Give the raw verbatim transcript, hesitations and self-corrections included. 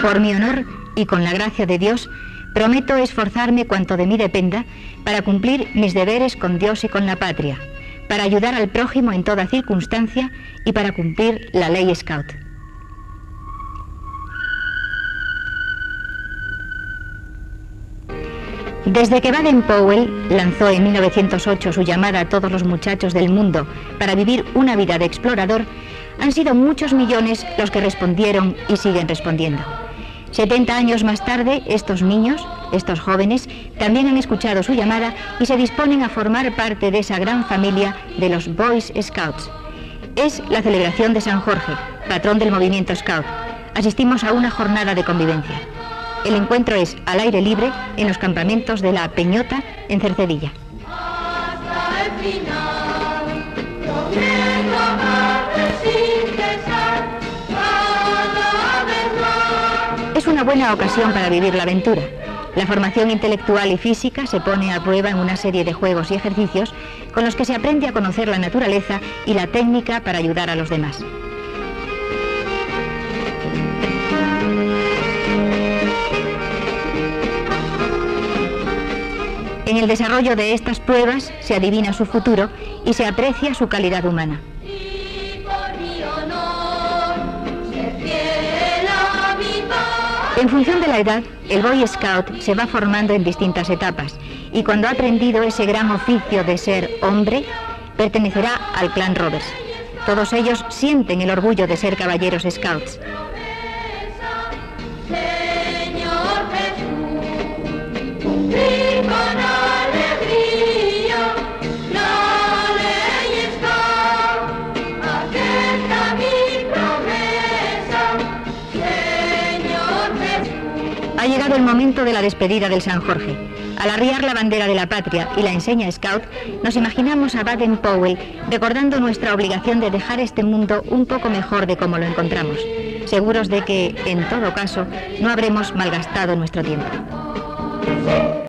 Por mi honor y con la gracia de Dios, prometo esforzarme cuanto de mí dependa para cumplir mis deberes con Dios y con la patria, para ayudar al prójimo en toda circunstancia y para cumplir la ley Scout. Desde que Baden-Powell lanzó en mil novecientos ocho su llamada a todos los muchachos del mundo para vivir una vida de explorador, han sido muchos millones los que respondieron y siguen respondiendo. setenta años más tarde, estos niños, estos jóvenes, también han escuchado su llamada y se disponen a formar parte de esa gran familia de los Boy Scouts. Es la celebración de San Jorge, patrón del movimiento Scout. Asistimos a una jornada de convivencia. El encuentro es al aire libre en los campamentos de la Peñota, en Cercedilla. Es una buena ocasión para vivir la aventura. La formación intelectual y física se pone a prueba en una serie de juegos y ejercicios con los que se aprende a conocer la naturaleza y la técnica para ayudar a los demás. En el desarrollo de estas pruebas se adivina su futuro y se aprecia su calidad humana. En función de la edad, el Boy Scout se va formando en distintas etapas y cuando ha aprendido ese gran oficio de ser hombre, pertenecerá al clan Roberts. Todos ellos sienten el orgullo de ser caballeros Scouts. Ha llegado el momento de la despedida del San Jorge. Al arriar la bandera de la patria y la enseña Scout, nos imaginamos a Baden-Powell recordando nuestra obligación de dejar este mundo un poco mejor de como lo encontramos, seguros de que, en todo caso, no habremos malgastado nuestro tiempo.